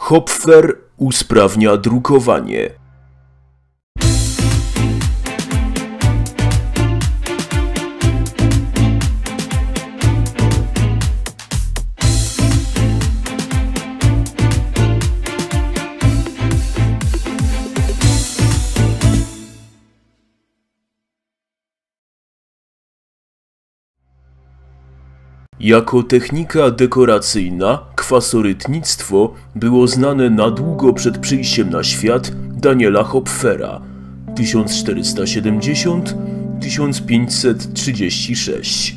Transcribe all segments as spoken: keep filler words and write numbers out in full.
Hopfer usprawnia drukowanie. Jako technika dekoracyjna kwasorytnictwo było znane na długo przed przyjściem na świat Daniela Hopfera tysiąc czterysta siedemdziesiąt do tysiąc pięćset trzydzieści sześć.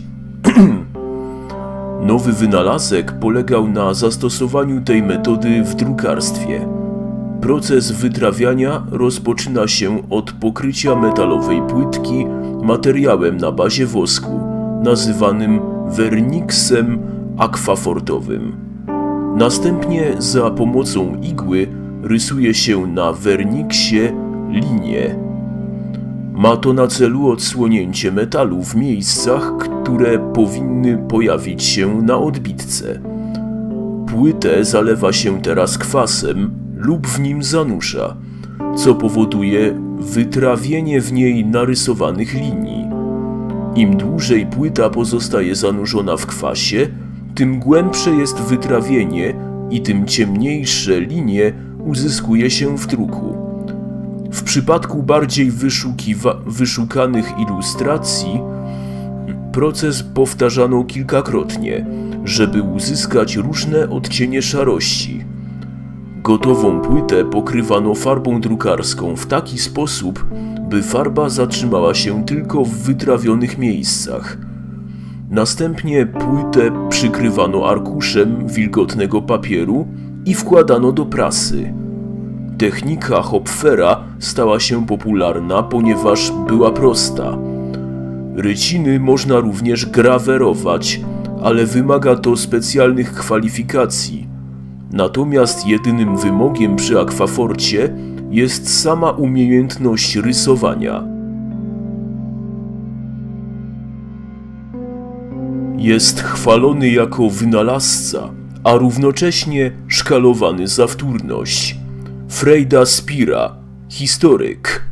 Nowy wynalazek polegał na zastosowaniu tej metody w drukarstwie. Proces wytrawiania rozpoczyna się od pokrycia metalowej płytki materiałem na bazie wosku, nazywanym werniksem akwafortowym. Następnie za pomocą igły rysuje się na werniksie linie. Ma to na celu odsłonięcie metalu w miejscach, które powinny pojawić się na odbitce. Płytę zalewa się teraz kwasem lub w nim zanurza, co powoduje wytrawienie w niej narysowanych linii. Im dłużej płyta pozostaje zanurzona w kwasie, tym głębsze jest wytrawienie i tym ciemniejsze linie uzyskuje się w druku. W przypadku bardziej wyszukanych ilustracji proces powtarzano kilkakrotnie, żeby uzyskać różne odcienie szarości. Gotową płytę pokrywano farbą drukarską w taki sposób, by farba zatrzymała się tylko w wytrawionych miejscach. Następnie płytę przykrywano arkuszem wilgotnego papieru i wkładano do prasy. Technika Hopfera stała się popularna, ponieważ była prosta. Ryciny można również grawerować, ale wymaga to specjalnych kwalifikacji. Natomiast jedynym wymogiem przy akwaforcie jest sama umiejętność rysowania. Jest chwalony jako wynalazca, a równocześnie szkalowany za wtórność. Frejda Spira, historyk.